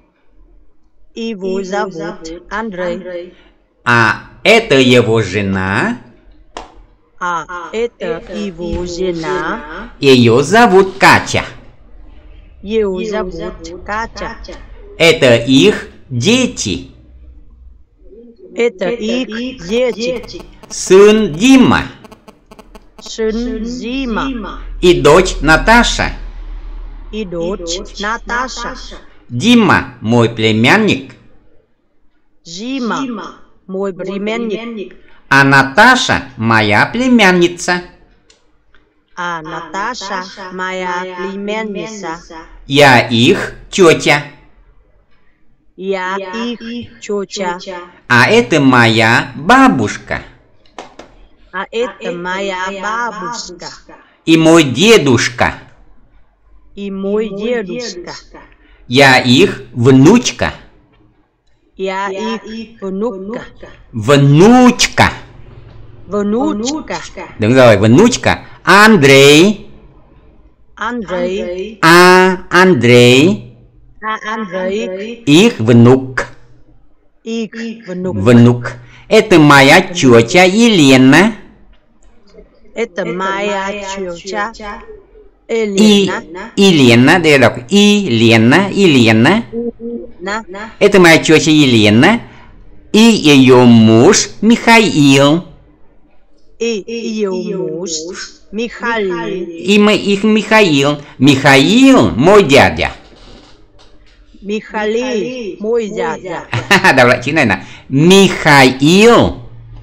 B: Его зовут Андрей.
A: А это его жена.
B: А это его жена.
A: Ее зовут Катя.
B: Ее зовут Катя.
A: Это их дети.
B: Это их дети.
A: Сын Дима.
B: Сын Дима.
A: И дочь Наташа.
B: И дочь Наташа.
A: Дима мой племянник.
B: Дима мой племянник.
A: А Наташа моя племянница.
B: А Наташа моя племянница.
A: Я их тетя.
B: Я их тетя.
A: А это моя бабушка.
B: А это моя бабушка.
A: И мой дедушка.
B: И мой дедушка.
A: Я их внучка.
B: Я их внука.
A: Внучка.
B: Внучка.
A: Đúng rồi, внучка. Андрей.
B: Андрей.
A: А Андрей.
B: А Андрей.
A: Их внук.
B: Их внук.
A: Внук. Это моя тетя Елена.
B: Это моя тетя
A: И
B: Елена.
A: Елена, да я đọc Елена, Елена.
B: На.
A: Это моя тетя Елена. И ее муж Михаил.
B: И ее муж Михаил.
A: И мы их Михаил. Михаил мой дядя.
B: Михаил мой дядя.
A: Đọc lại chữ này là Михаил.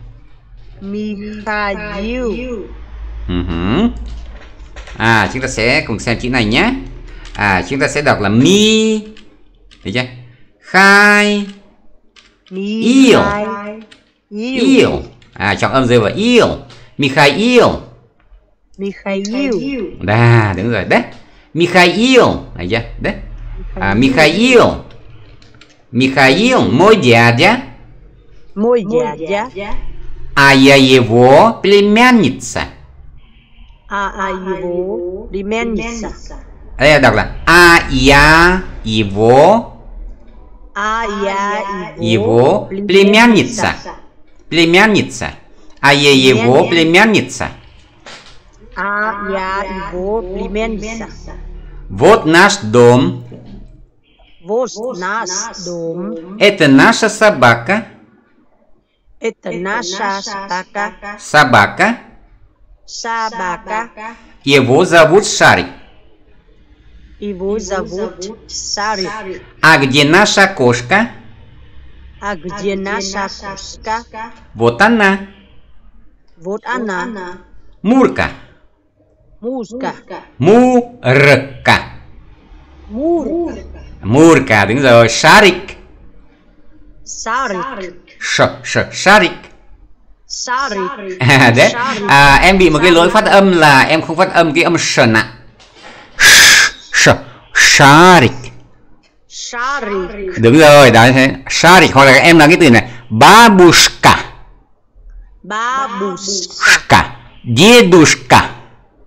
B: Михаил.
A: Uh-huh. À, chúng ta sẽ cùng xem chữ này nhé. À, chúng ta sẽ đọc là mi. Được chưa? Khai. Yêu. Yêu. À, chọn âm rơi vào yêu. Mikhail.
B: Mikhail.
A: Đà, đúng rồi. Đấy. Mikhail. Được chưa? Đấy. À, Mikhail. Mikhail, мой дядя.
B: Мой дядя.
A: А я его племянница.
B: А, а его племянница.
A: Đây là đọc là A я его.
B: А я
A: Его племянница. Племянница. А я его племянница.
B: А я его племянница.
A: Вот наш дом.
B: Вот наш дом.
A: Это наша собака.
B: Это наша собака.
A: Собака.
B: Собака.
A: Его зовут Шарик.
B: Его зовут Шарик.
A: А где наша кошка?
B: А где наша кошка?
A: Вот она.
B: Вот она.
A: Мурка.
B: Мурка.
A: Мурка.
B: Мурка.
A: Murka, đúng rồi. Sharik.
B: Sharik.
A: Sh, sh, Sharik.
B: Sharik.
A: Đấy. À, em bị một cái lỗi phát âm là em không phát âm cái âm sần ạ. Sh, Sharik.
B: Sharik.
A: Đúng rồi, đó thế. Sharik, hoặc là em nói cái từ này babushka.
B: Babushka.
A: Dedushka.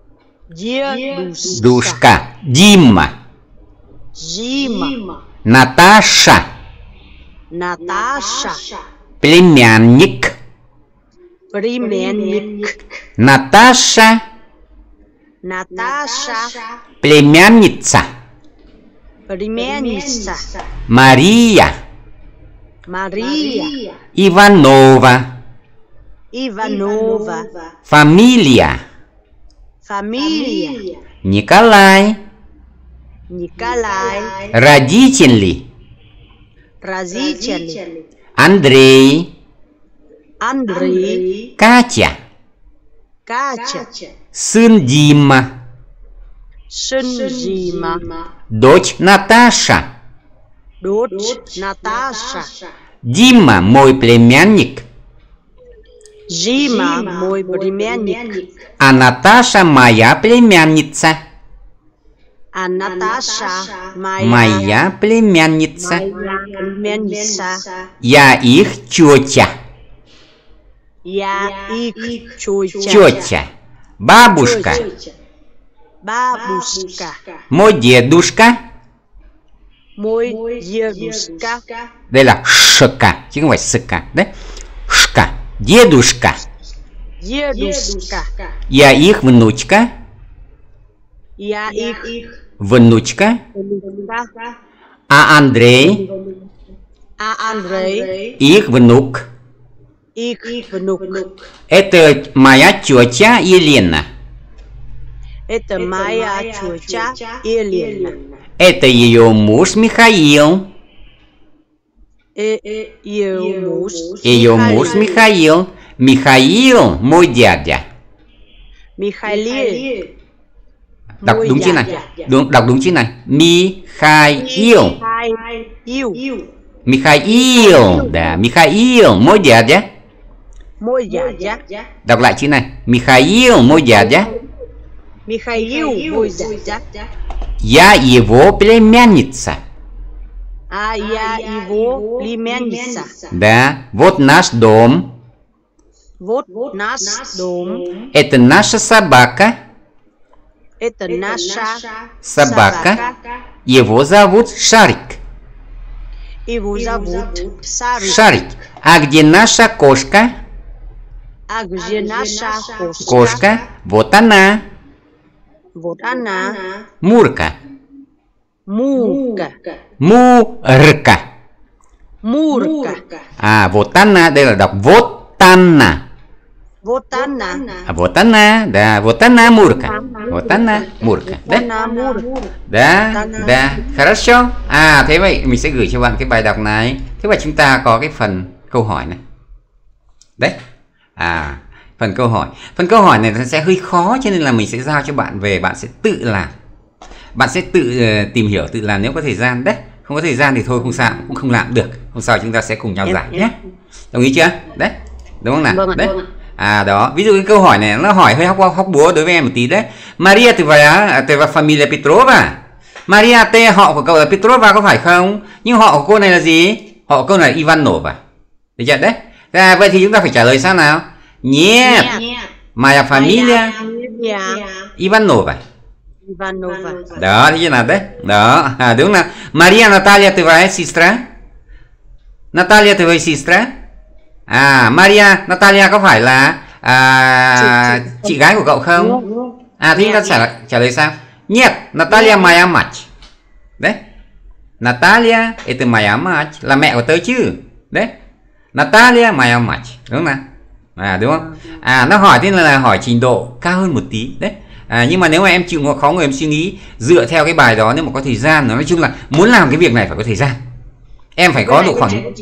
B: Дедушка.
A: Душка. Дима.
B: Дима.
A: Наташа.
B: Наташа.
A: Племянник.
B: Племянник.
A: Наташа.
B: Наташа.
A: Племянница.
B: Племянница.
A: Мария.
B: Мария.
A: Иванова.
B: Иванова.
A: Фамилия.
B: Фамилия.
A: Николай.
B: Николай.
A: Родители.
B: Родители.
A: Андрей.
B: Андрей.
A: Катя.
B: Катя.
A: Сын Дима.
B: Сын Дима.
A: Дочь Наташа.
B: Дочь Наташа.
A: Дима мой племянник.
B: Дима мой племянник.
A: А Наташа моя племянница.
B: А Наташа моя,
A: Моя племянница.
B: моя племянница.
A: Я их тетя.
B: Я их тетя.
A: Тетя. Бабушка.
B: Бабушка.
A: Мой дедушка.
B: Мой дедушка.
A: Đây là шка, chứ không phải ska. Đấy. Шка. Дедушка.
B: Дедушка.
A: Я их внучка.
B: Я их
A: Внучка.
B: внучка.
A: А Андрей.
B: А Андрей
A: Их внук.
B: их внук.
A: Это моя тетя Елена.
B: Это моя тетя Елена.
A: Это ее муж Михаил.
B: Э, Ее муж.
A: Ее муж Михаил. Михаил мой дядя.
B: Михаил.
A: Đọc
B: Môi
A: đúng chữ này.
B: dạ.
A: Đúng, đọc đúng chữ này. Mikhail.
B: Yêu.
A: Mikhail. Да, Mikhail мой дядя.
B: Môi dạ.
A: Đọc lại chữ này. Mikhail мой дядя.
B: Михаил. Môi dạ.
A: Я его племянница.
B: А я его племянница.
A: Да, вот наш дом.
B: Вот наш дом.
A: Это наша собака.
B: Это наша
A: Собака. Его зовут Шарик.
B: Его зовут Шарик.
A: Шарик. А где наша кошка?
B: А где наша кошка?
A: Кошка. Вот она.
B: Вот она.
A: Мурка.
B: Мурка.
A: Мурка.
B: Мурка.
A: À, вот она. Đây là đọc вот она.
B: Вот она.
A: А вот она. Да, вот она Мурка. Вот она Мурка. Đấy.
B: Она Мурка.
A: Да, да. Хорошо. À, thế vậy mình sẽ gửi cho bạn cái bài đọc này. Thế và chúng ta có cái phần câu hỏi này. Đấy. À, phần câu hỏi. Phần câu hỏi này nó sẽ hơi khó cho nên là mình sẽ giao cho bạn về, bạn sẽ tự làm. Bạn sẽ tự uh, tìm hiểu, tự làm nếu có thời gian. Đấy. Không có thời gian thì thôi không sao, cũng không làm được. Hôm sau chúng ta sẽ cùng nhau giải nhé. Đồng ý chưa? Đấy. Đúng không nào?
B: Vâng ạ,
A: Đấy.
B: vâng ạ.
A: À đó, ví dụ cái câu hỏi này nó hỏi hơi hóc hóc búa đối với em một tí đấy. Maria từ vào từ vào familia Petrova. Maria T họ của cậu là Petrova có phải không? Nhưng họ của cô này là gì? Họ của cô này là Ivanova. Được chưa đấy? À, vậy thì chúng ta phải trả lời sao nào? Нет. Моя familia Ivanova.
B: Ivanova.
A: Đó, thế như nào đấy? Đó, à, đúng nào. Maria Natalia từ vào sestra. Natalia từ vào sestra. À, Maria Natalia có phải là à, chị, chị gái của cậu không? À, thì chúng ta trả, trả lời sao? Нет, Natalia моя мать. Đấy. Natalia это моя mать, là mẹ của tớ chứ. Đấy. Natalia моя mать, đúng không nào? À, đúng không? À, nó hỏi thế là hỏi trình độ cao hơn một tí. Đấy. À, nhưng mà nếu mà em chịu ngồi khó ngồi em suy nghĩ dựa theo cái bài đó, nếu mà có thời gian, nói chung là muốn làm cái việc này phải có thời gian. Em phải có độ khoảng.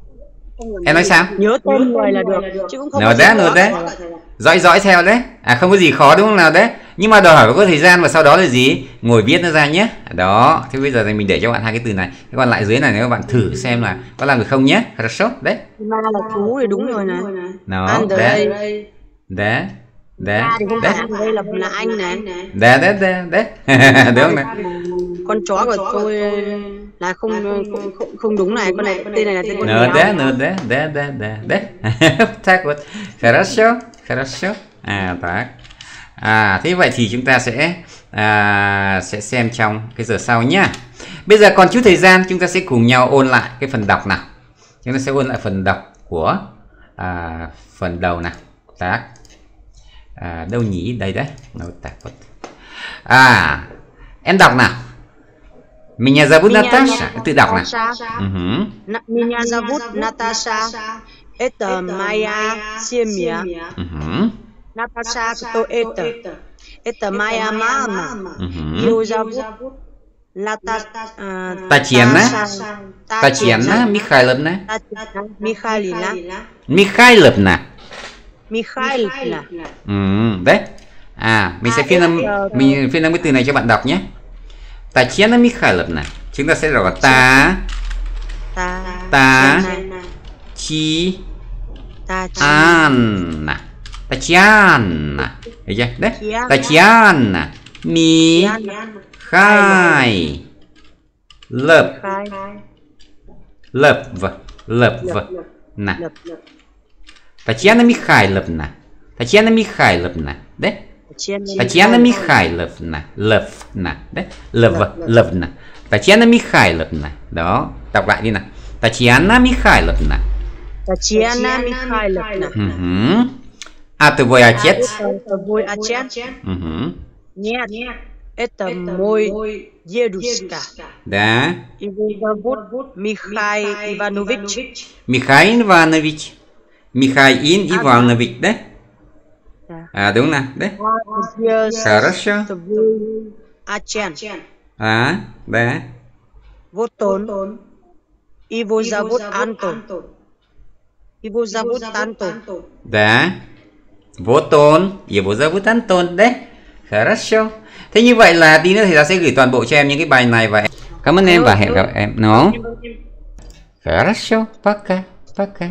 A: Em nói sao?
B: Nhớ tên người là được chứ cũng không.
A: Nó đấy, nó đấy. Dõi dõi theo đấy. À, không có gì khó đúng không nào đấy. Nhưng mà đòi hỏi có thời gian và sau đó là gì? Ngồi viết nó ra nhé. Đó. Thế bây giờ thì mình để cho bạn hai cái từ này. Các bạn lại dưới này nếu các bạn thử xem là có làm được không nhé. Хорошо. Đấy.
B: Mà là chú thì đúng rồi này.
A: Nó. Đấy. Đấy. Đấy.
B: Đấy. Đây là là anh này.
A: Đấy đấy đấy đấy. Đúng không này?
B: Con chó của tôi là không không, không, không đúng này, con này tên này là tên con
A: Ну
B: mèo.
A: да, ну да, да, да, да, да. Так вот. Хорошо, хорошо. А, так. À, thế vậy thì chúng ta sẽ à, sẽ xem trong cái giờ sau nhá. Bây giờ còn chút thời gian, chúng ta sẽ cùng nhau ôn lại cái phần đọc nào. Chúng ta sẽ ôn lại phần đọc của à, phần đầu nào. Tác à, đâu nhỉ? Đây đấy. À, em đọc nào. Меня зовут Наташа. Tự đọc nào. Uh-huh.
B: Меня зовут Наташа. Это моя семья.
A: Uh-huh.
B: Наташа, кто это? Это моя мама.
A: Uh-huh.
B: Ее зовут Наташа.
A: Татьяна. Татьяна Михайловна.
B: Михайловна.
A: Михайловна.
B: Михайловна.
A: Ừ, đấy. À, mình sẽ phiên âm mình phiên âm cái từ này cho bạn đọc nhé. Татьяна Михайловна. Chúng ta sẽ đọc là ta ta chi Anna. Татьяна. Được chưa? Đấy. Татьяна Михай Lợp Lợp Lợp Nà. Татьяна Михайловна. Татьяна Михайловна. Đấy. Татьяна Михайловна. Левна. Đấy. Лев, Левна. Татьяна Михайловна. Đó. Đọc lại đi nào. Татьяна Михайловна.
B: Татьяна Михайловна.
A: Uh-huh. А твой отец?
B: Твой отец?
A: Uh-huh.
B: Нет. Это мой дедушка.
A: Да.
B: Его зовут Михаил Иванович.
A: Михаил Иванович. Михаил Иванович, да? А, đúng nào, đấy. Хорошо.
B: Отец.
A: А, да.
B: Вот он. Его зовут Антон. Его зовут Антон.
A: Да. Вот он. Его зовут Антон, đấy. Хорошо. Thế như vậy là tí nữa thì ta sẽ gửi toàn bộ cho em những cái bài này và em... Cảm ơn em và hẹn gặp em. Nó. Хорошо. Пока. Пока.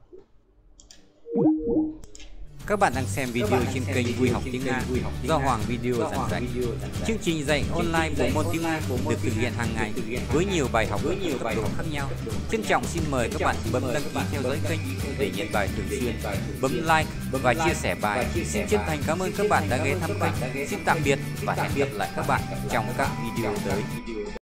A: Các bạn đang xem video trên kênh Vui Học Tiếng Nga do Hoàng Video giảng dạy. Chương trình dạy online bộ môn tiếng Nga được thực hiện hàng ngày với nhiều bài học với nhiều tập độ khác nhau. Trân trọng xin mời các bạn bấm đăng ký theo dõi kênh để nhận bài thường xuyên, bấm like và chia sẻ bài. Xin chân thành cảm ơn các bạn đã ghé thăm kênh. Xin tạm biệt và hẹn gặp lại các bạn trong các video tới.